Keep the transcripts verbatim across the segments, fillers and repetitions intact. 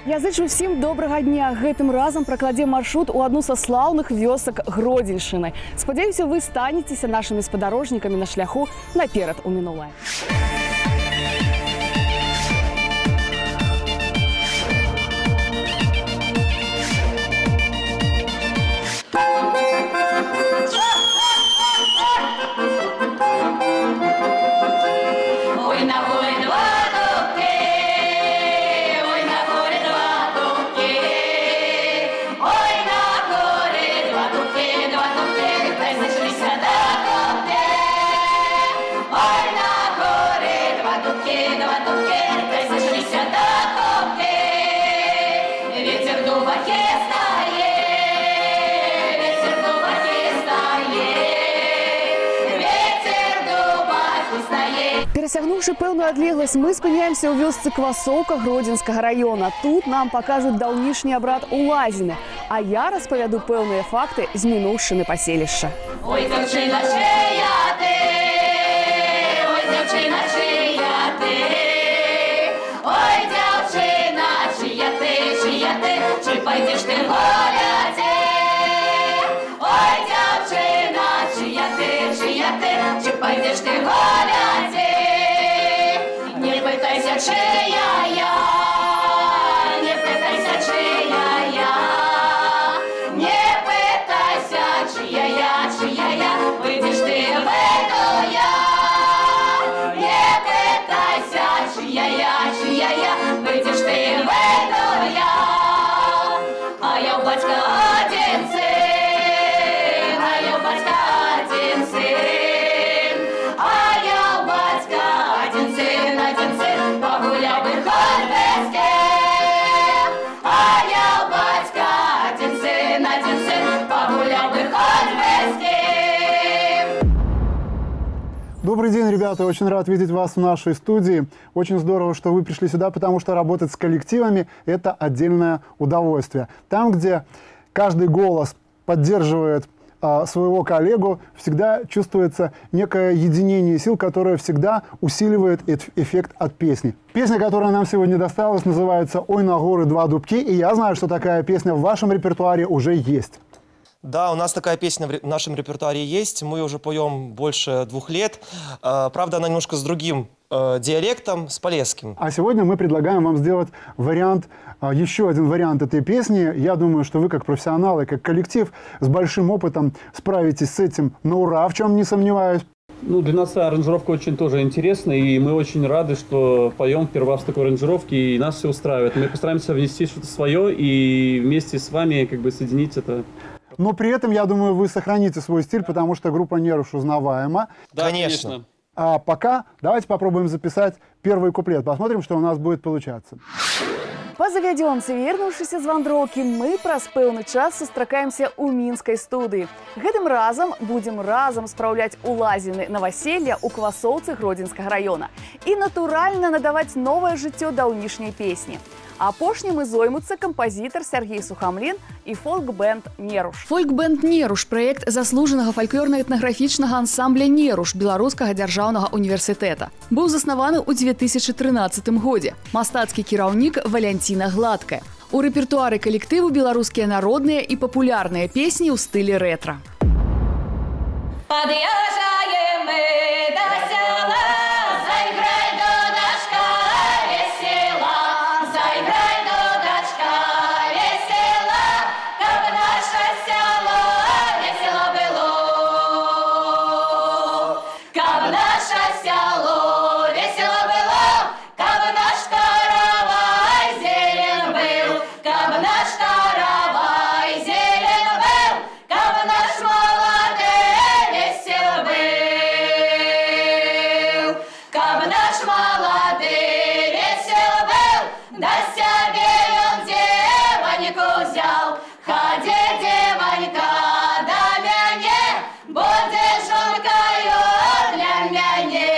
Я зычу всем доброго дня. Гэтым разам прокладем маршрут у одну со славных вёсак Гродзеншчыны. Спадзяюся, вы станецеся нашими спадарожнікамі на шляху наперад у мінулае. Перасягнуўшы пэўную адлегласць, мы спыняемся ў вёсцы Квасоўка Гродзенскага района. Тут нам пакажуць даўнішні абрад улазіны, а я распавяду пэўныя факты з мінуўшчыны паселішча. Ой, дзяўчына, чыя ты? Ой, дзяўчына, чыя ты? Ой, дзяўчына, чыя ты, чыя ты? Чы пайдзеш ты гуляць? Ой, дзяўчына, чыя ты, чыя ты? Чы пайдзеш ты гуляць? Не пытайся, чия я, не пытайся, чия я, не пытайся, чия я, чия я, выйдешь ты, выйду я. Не пытайся, чия я, чия я, выйдешь ты, выйду я. А я у батька один сын, а я у батька один сын, а я у батька один сын, один сын, погуляй бы хоть без кем. А я у батька один сын, один сын, погуляй бы хоть без кем. Добрый день, ребята! Очень рад видеть вас в нашей студии. Очень здорово, что вы пришли сюда, потому что работать с коллективами – это отдельное удовольствие. Там, где каждый голос поддерживает а, своего коллегу, всегда чувствуется некое единение сил, которое всегда усиливает эффект от песни. Песня, которая нам сегодня досталась, называется «Ой, на горы два дубки», и я знаю, что такая песня в вашем репертуаре уже есть. Да, у нас такая песня в нашем репертуаре есть. Мы уже поем больше двух лет. Правда, она немножко с другим диалектом, с полесским. А сегодня мы предлагаем вам сделать вариант, еще один вариант этой песни. Я думаю, что вы, как профессионалы, как коллектив с большим опытом, справитесь с этим на ура, в чем не сомневаюсь. Ну, для нас аранжировка очень тоже интересная, и мы очень рады, что поем впервые в такой аранжировке, и нас все устраивает. Мы постараемся внести что-то свое и вместе с вами как бы соединить это. Но при этом, я думаю, вы сохраните свой стиль, потому что группа Неруш узнаваема. Да, конечно. конечно. А пока давайте попробуем записать первый куплет. Посмотрим, что у нас будет получаться. Па завядёнцы, вернуўшыся з вандроўкі, мы праз пэўны час сустракаемся ў мінскай студыі. Гэтым разам будзем разам спраўляць улазіны на васелье ў Квасоўцы Гродзенскага района і, натуральна, надаваць новае жыццё даўнішняй песні. Апошнім і зоймуцца кампазітар Сергей Сухамлін і фолк-бэнд «Неруш». Фолк-бэнд «Неруш» – праект заслужанага фальклорна-этнаграфічнага ансамбля «Неруш» Беларускага дзяржаўнага універсітэта. Быў заснаваны ў две тысячы трынаццатым годзе. Мастацкі кіраўнік Валянціна Гладкая. У рэпертуары калектыву беларускія народныя і папулярныя песні ў стылі рэтра. Подъезжаем мы до села, заиграй, дудочка, весела, заиграй, дудочка, весела, как наше село весело было, как наше село весело было, как наш каравай зелен был, как наш каравай зелен был, как наш молодой весел был, как наш молодой весел был, да себе он девоньку взял, ходи, девонька, да мяне, будешь жонкою для мяне.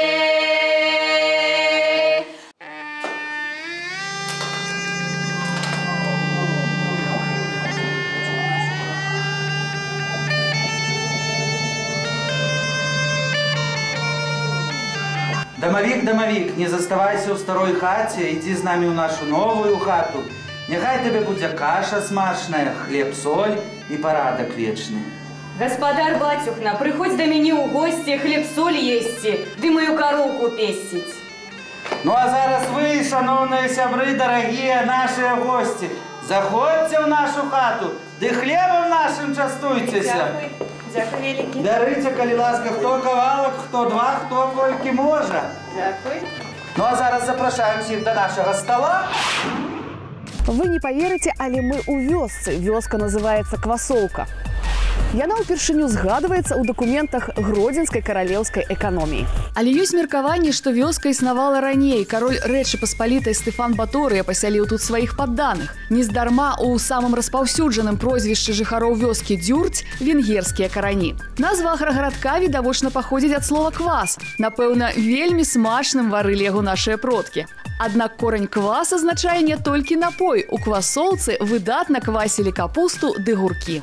Домовик, домовик, не заставайся у старой хате, иди с нами в нашу новую хату. Нехай тебе будет каша смачная, хлеб, соль и порядок вечный. Гаспадар батюхна, приходь до меня у гости, хлеб, соль ести, ды мою коровку пестить. Ну а зараз вы, шановные сябры, дорогие наши гости, заходите в нашу хату, да хлебом нашим частуйтесь. Дякую, дякую великий. Дарите, коли ласка, хто кавалок, хто два, хто кольки може. Дякую. Ну а зараз запрошаем всех до нашего стола. Вы не поверите, але мы у вёсцы. Вёска называется Квасоўка. Яна ўпершыню згадваецца ў дакументах гродзенскай каралеўскай эканоміі. Але ёсць меркаванне, што вёска існавала раней. Кароль Рэчы Паспалітай Стэфан Баторыя пасяліў тут сваіх падданых. Нездарма у самым распаўсюджаным прозвішчы жыхароў вёскі дзюрць венгерскія карані. Назва аграгарадка відавочна паходзіць ад слова квас. Напэўна, вельмі смачным варылі яго нашыя продкі. Аднак корань квас азначае не толькі напой. У Квасоўцы выдатна квасілі капусту ды гуркі.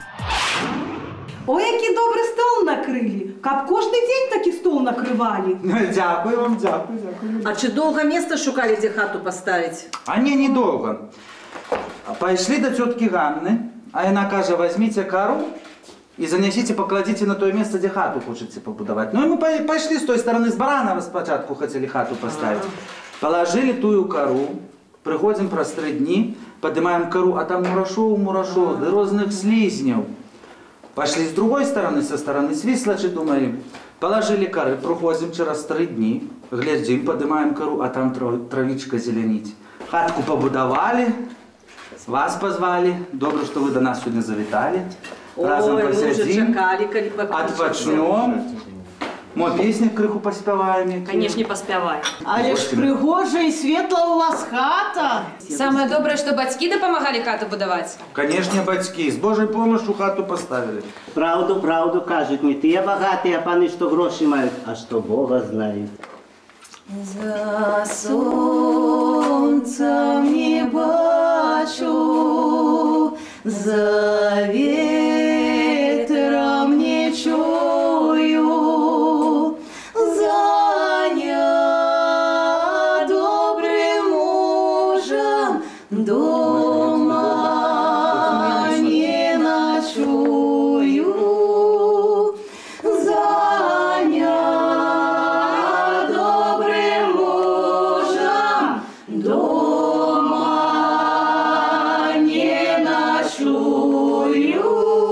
Ой, який добрий стол накрили. Каб кожен день такий стол накрывали. Дякую вам, дякую, дякую. А чи довго место шукали, где хату поставить? А не, недолго. Пошли до тетки Ганны, а она каже, возьмите кору и занесите, покладите на то место, где хату хочете побудовать. Ну и мы пошли с той стороны, с Баранова спочатку хотели хату поставить. Положили тую кору, приходим про три дни, поднимаем кору, а там мурашо, мурашо, да разных слизнев. Пошли с другой стороны, со стороны Свислочи, думаем, положили коры, проходим через три дни, глядим, поднимаем кору, а там травичка зеленить. Хатку побудовали, вас позвали, добро, что вы до нас сегодня завитали. Разом Ой, посидим, чекали, коли отпочнем, мы песни крыху поспеваем. Конечно, поспевай. Але ж пригожа і світла у вас хата. Самое доброе, что батьки допомагали хату будовать. Конечно, батьки, с Божьей помощью хату поставили. Правду, правду кажуть, не ті багаті, а пани, що гроші мають, а що Бога знають. За сонцем не бачу, за ветром не чую, за недобрым мужем дома не ночую, за недобрым мужем дома не ночую.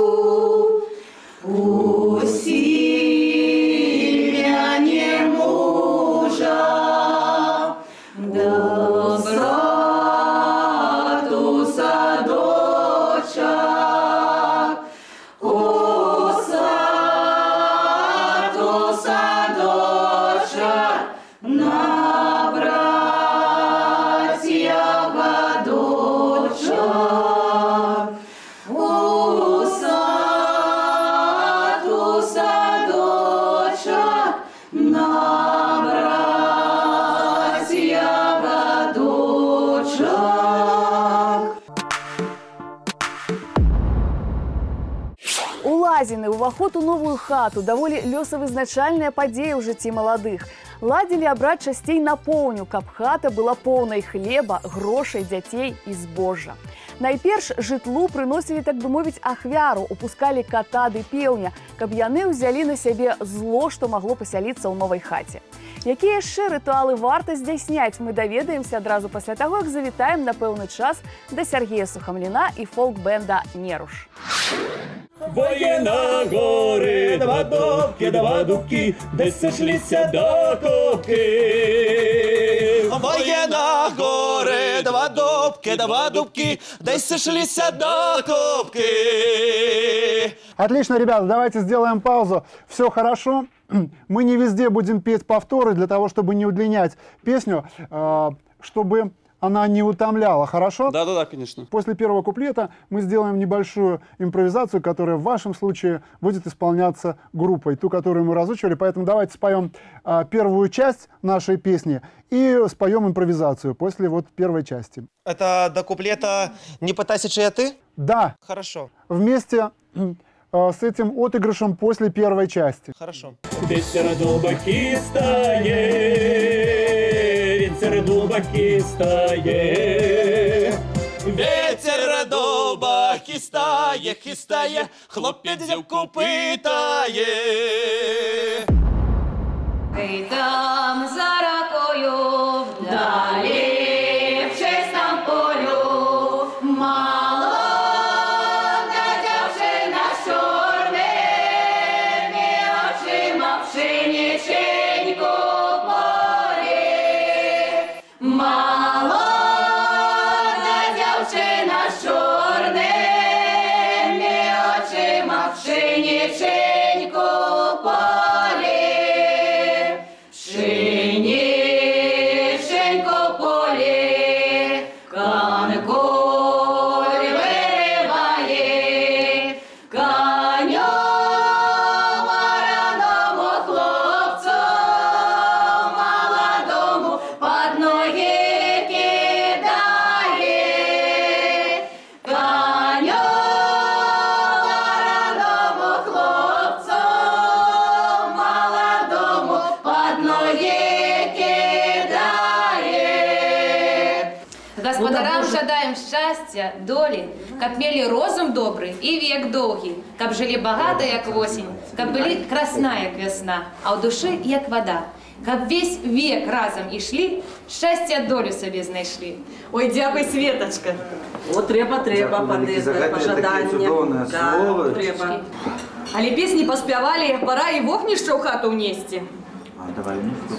Усилие мужа до статуса дочек, у статуса дочек на братьях дочек, у статуса дочек на братьях дочек. У Лазіны ўваход у новую хату даволі лёсавызначальная падзея ў жыцці маладых. Ладзілі абраць часцей на поўню, каб хата была поўнай хлеба, грошай, дзяцей і збожжа. Найперш жытлу прыносілі, так бы мовіць, ахвяру, упускалі ката ды пеўня, каб яны ўзялі на сябе зло, што магло пасяліцца ў новай хаце. Якія яшчэ рытуалы варта здзяйсняць, мы даведаемся адразу пасля таго, як завітаем на пэўны час да Сергея Сухамліна і фолк-бэнда «Неруш». Двоє на гори, два добки, два дубки, десь сошлися до копки. Двоє на гори, два добки, два дубки, десь сошлися до копки. Отлично, ребята, давайте сделаем паузу. Все хорошо. Мы не везде будем петь повторы для того, чтобы не удлинять песню, чтобы она не утомляла, хорошо? Да-да-да, конечно. После первого куплета мы сделаем небольшую импровизацию, которая в вашем случае будет исполняться группой, ту, которую мы разучивали. Поэтому давайте споем а, первую часть нашей песни и споем импровизацию после вот первой части. Это до куплета «Не пытайся, чья ты»? Да. Хорошо. Вместе а, с этим отыгрышем после первой части. Хорошо. Десь серед дубаки стає, він серед дубаки стає. Ветер дуба хистає, хистає, хлопець дівку питає. Ей там за ракою вдалі в чистом полю молода дівчина з чорними очима пшениченьку полі. Молода дівчина з чорними очима пшениченьку полі. Пшениченько полі, канколь вириває, каню вараному хлопцу молодому під ноги кидає. Каню вараному хлопцу молодому під ноги кидає. Господарам жадаем счастья, доли, каб мели розум добрый и век долгий, каб жили богато, як осень, каб были красна, як весна, а в души, як вода. Каб весь век разом і шли, щастя долю собі знайшли. Ой, дякую, Светочка. О, треба, треба, Дякую, за пане, таке пожадання. чудовне слово. Треба. Але пісні поспівали, пора і вогнище в хату внести. А, давай внести.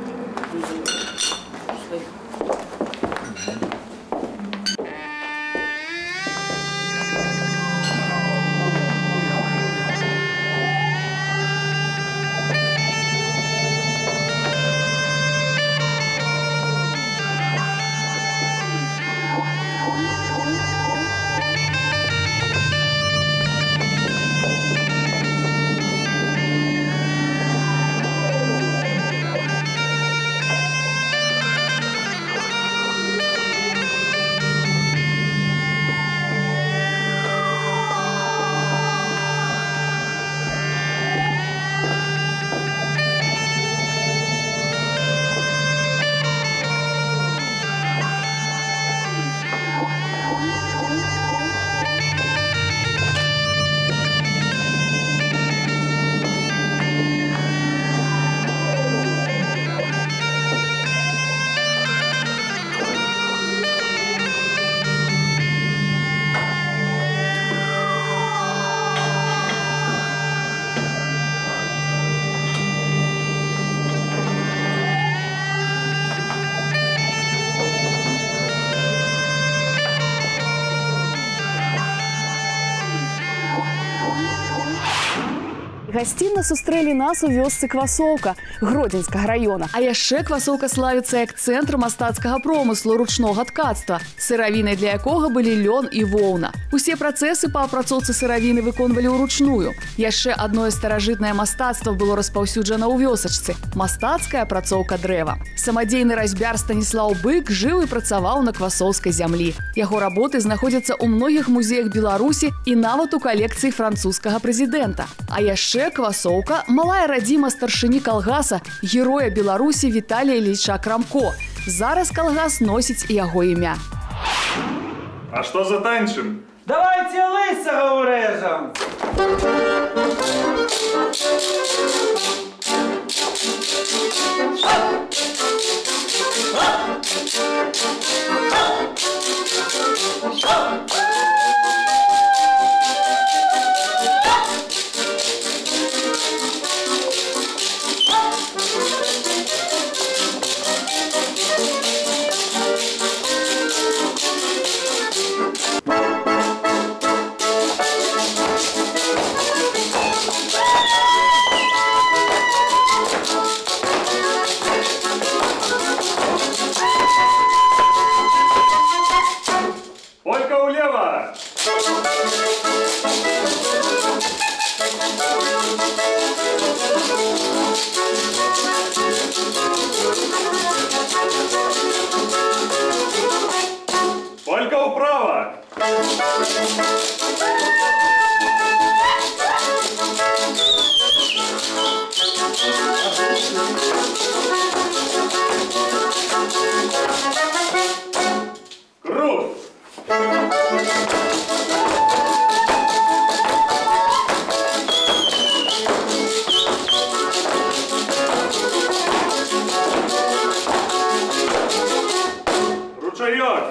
Гасцінна сустрэлі нас у вёсцы Квасоўка Гродзенскага раёна. А яшчэ Квасоўка славіцца як цэнтр мастацкага промыслу ручнога ткацтва, сыравінай для якога былі лён і воўна. Усе працэсы па апрацоўцы сыравіны выконвалі ўручную. Яшчэ адное старажытнае мастацтва было распаўсюджана ў вёсачцы – мастацкая апрацоўка дрэва. Самадзейны разьбяр Станіслаў Бык жыў і працаваў на квасоўскай зямлі. Яго работы знаходзяцца ў многіх музеях Беларусі і нават у калекцыі французскага прэзідэнта. А яшчэ Квасоўка – малая радзіма старшыні калгаса, героя Беларусі Віталія Ільіча Крамко. Зараз калгас носіць і яго імя. А што затанчым? Давайте лысого урежем! Ольга улево! Ольга управо! Круг! Ручеек!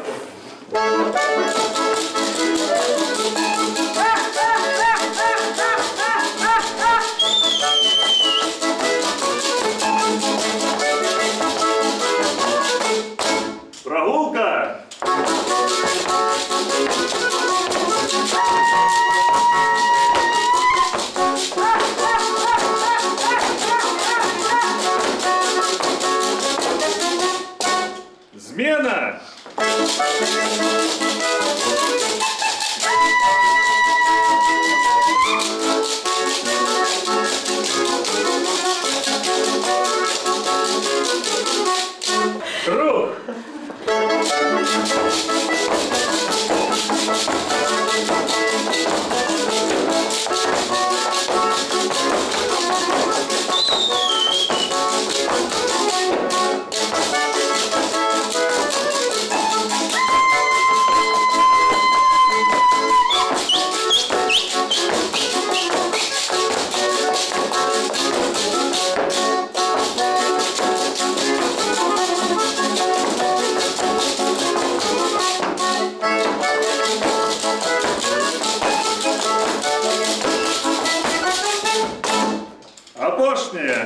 Прогулка! Смена! Круг! Опошнее!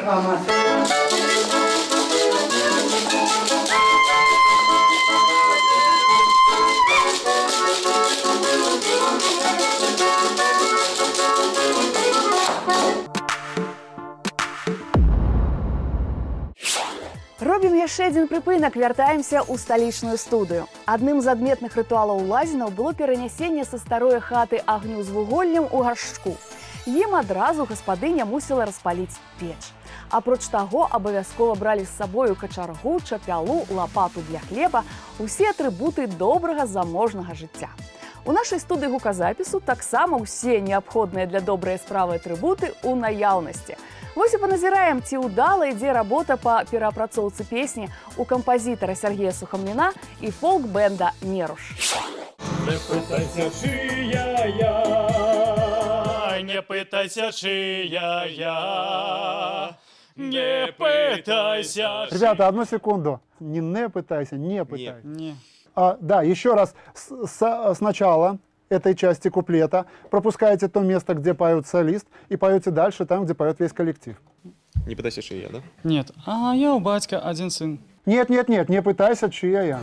Робім яшчэ адзін прыпынак, вяртаемся ў сталічную студыю. Адным з адметных рытуалаў лазінаў было перанясенне са старой хаты агню з вуголлем у гаршчку. Ім адразу гаспадыня мусіла распаліць печ. Апроч таго, абавязкова бралі з сабою качаргу, чапялу, лапату для хлеба, усе атрыбуты добрага заможнага жыцця. У нашай студыі гуказапісу таксама ўсе неабходныя для добрай справы атрыбуты ў наяўнасці. Вось і паназіраем, ці ўдала ідзе работа па пераапрацоўцы песні у кампазітара Сергея Сухамліна і фолк-бэнда «Неруш». Не пытайся, чия я, не пытайся, чия я, не пытайся. Ребята, одну секунду. Не не пытайся, не пытайся. Не. А, да, еще раз. С, с, сначала этой части куплета пропускаете то место, где поет солист, и поете дальше, там, где поет весь коллектив. Не пытайся, чия я, да? Нет. А я у батька один сын. Нет, нет, нет, не пытайся, чья я.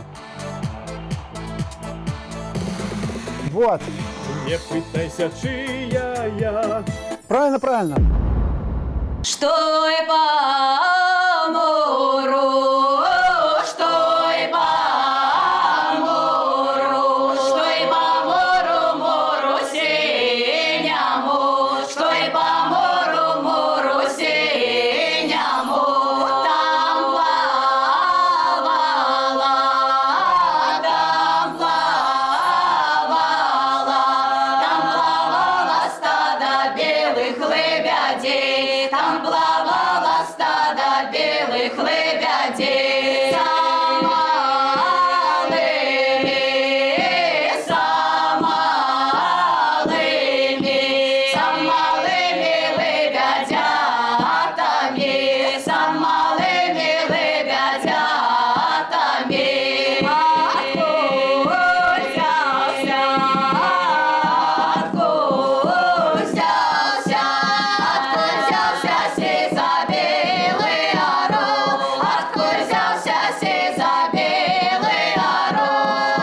Вот. Не пытайся, чья я. Правильно, правильно. Что и по мору, что и по мору, что и по мору, мору синему, что и по мору, мору синему, там плавала, там плавала, там плавала стадо белых лебедей, там плавало стадо белых лебедей. За малыми, за малыми, за малыми лебедятами, за малыми лебедятами. Откуда взялся, откуда взялся, откуда взялся сей за белый орел, откуда взялся сей за белый орел.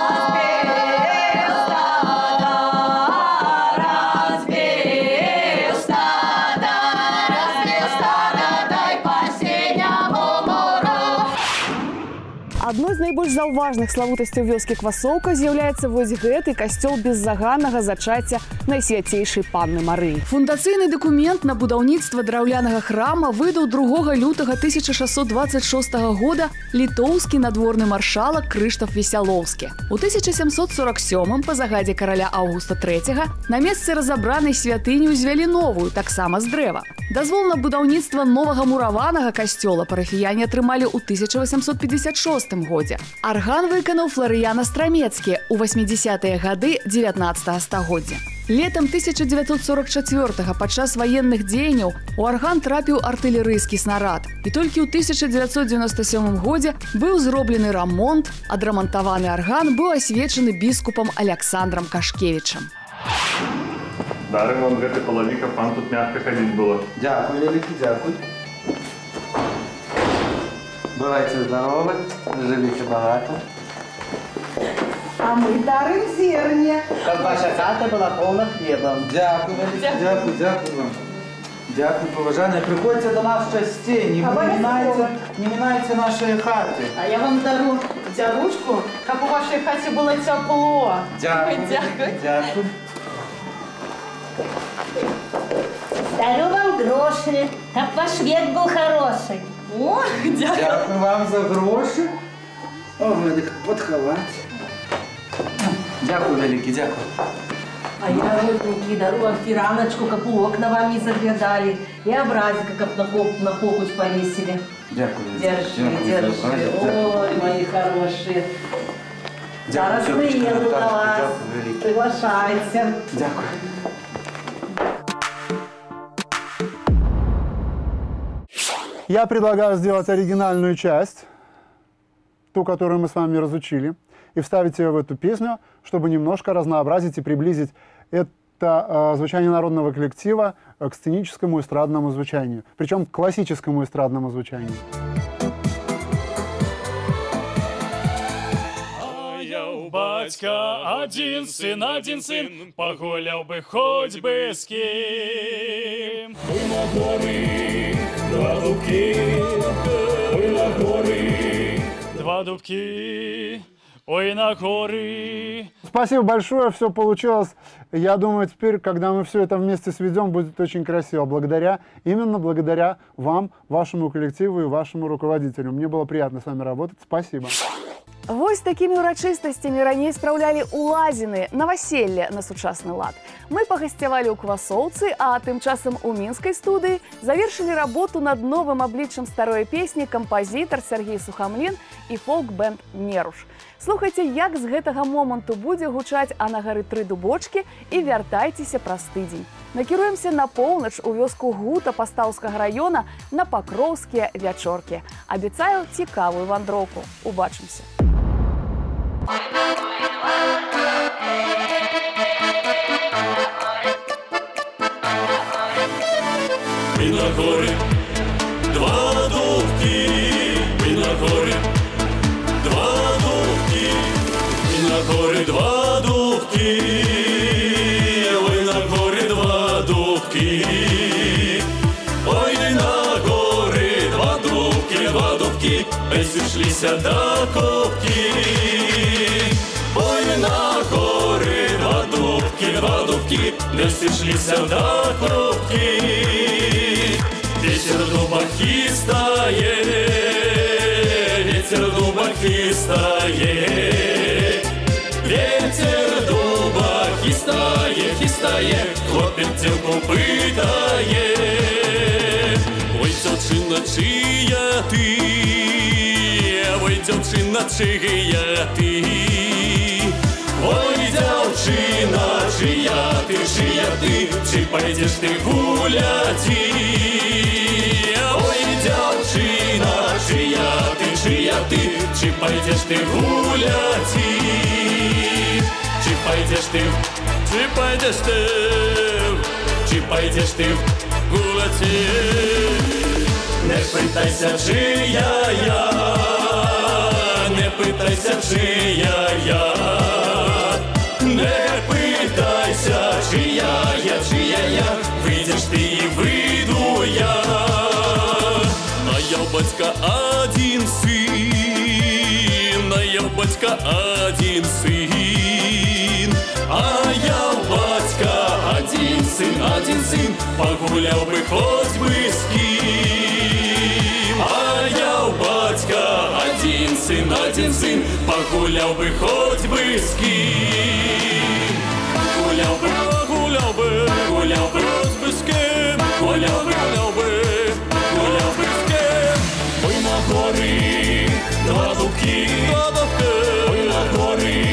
Разбил стадо, разбил стадо, разбил стадо, дай по синяму муру. Адной з найбольш заўважных славутасцяў вёскі Квасоўка з'яўляецца вось гэты касцёл беззаганнага зачацця найсвяцейшай панны Марыі. Фундацыйны дакумент на будаўніцтва драўлянага храма выдаў другога лютага тысяча шэсцьсот дваццаць шостага года літоўскі надворны маршалак Крыштаф Весялоўскі. У тысяча сямсот сорок сёмым па загадзе караля Аўгуста трэцяга на месцы разабранай святыні ўзвялі новую, таксама з дрэва. Дазвол на будаўніцтва новага мураванага касцёла парафіяне атрымалі ў тысяча васямсот пятьдесят шостым годзе. Арган выканаў Фларыян Астрамецкі ў васьмідзесятыя гады дзевятнаццатага стагоддзя. Летом тысяча девятьсот сорок четвёртага падчас ваенных дзеянняў у арган трапіў артылерыйскі снарад. І толькі ў тысяча девятьсот девяносто сёмым годзе быў зроблены рамонт, адрамантаваны арган быў асвечаны біскупам Александром Кашкевичем. Дарым вам гэты палавік, каб вам тут мягка хадзіць было. Дякую, вялікі, дзякуй. Бывайте здоровы, живите богато. А мы дарим зерня. Каб ваша хата была полна хлебом. Дякую, дякую, дякую вам. Дякую, поважання. Приходьте до нас частей, не минайте, не минайте нашої хати. А я вам дару дзярушку, каб у вашей хаце было тепло. Дякую, Дякую. дякую. Дарю вам гроши, каб ваш век был хороший. О, дякую. Дякую вам за гроші. О, Валік, подховати. Дякую, великий, дякую. А я, родненький, дару вам фираночку, как у окна вам не заглядали. И образика, как на, поп, на покуть повесили. Дякую. Держи, дякую, держи. дякую. Ой, мои хорошие. Дякую, Зараз тетушка приеду до Наташка, вас. дякую, великий. Приглашайте. Дякую. Я предлагаю сделать оригинальную часть, ту, которую мы с вами разучили, и вставить ее в эту песню, чтобы немножко разнообразить и приблизить это э, звучание народного коллектива э, к сценическому эстрадному звучанию, причем к классическому эстрадному звучанию. Батька, один сын, один сын, погулял бы хоть бы с кем. Ой, на горы, два дубки, ой, на горы, два дубки, ой, на горы. Спасибо большое, все получилось. Я думаю, теперь, когда мы все это вместе сведем, будет очень красиво. Благодаря, именно благодаря вам, вашему коллективу и вашему руководителю. Мне было приятно с вами работать. Спасибо. Вось такімі ўрачыстасцямі раней спраўлялі ўлазіны наваселле на сучасны лад. Мы пагасцявалі ў Квасоўцы, а тым часам у мінскай студыі завершылі работу над новым абліччам старой песні кампазітар Сергей Сухамлін і фолк-бэнд «Неруш». Слухайце, як з гэтага моманту будзе гучаць «А на гары тры дубочкі» і вяртайцеся праз тыдзень. Накіруемся на поўнач у вёску Гута Пастаўскага раёна на пакроўскія вячоркі. Абяцаю цікавую вандроўку. Убачымся. Мы на горы, два дубки, мы на горы, два дубки, мы на горы, два дубки, ой, на горы, два дубки, ой, на горы, два дубки, два дубки, присушлися до копки. Ой, на горы, два дубки, два дубки, не сишлися до кропки. Ветер в дубах хистает, ветер в дубах хистает, ветер в дубах хистает, хистает, хлопец девку пытает. Ой, девчина, чия ты, ой, девчина, чия ты, ой, девчина, чия ты, чия ты, чи пойдешь ты гулять? Ой, девчина, чия ты, чия ты, чи пойдешь ты гулять? Чи пойдешь ты, чи пойдешь ты, чи пойдешь ты гулять? Не питайся, чия я, не питайся, чия я, не питайся, чия я, чия я, вийдеш ти і вийду я. А я у батька один сын, а я у батька один сын, а я у батька один сын, один сын, погулял бы хоть бы с кем. А я у батька один сын, один сын, погулял бы хоть бы с кем. Погулял бы, погулял бы, погулял бы хоть бы с кем. Погулял бы, погулял бы, погулял бы с кем. Ой, на горы, два дубки, два дубки, ой, на горы.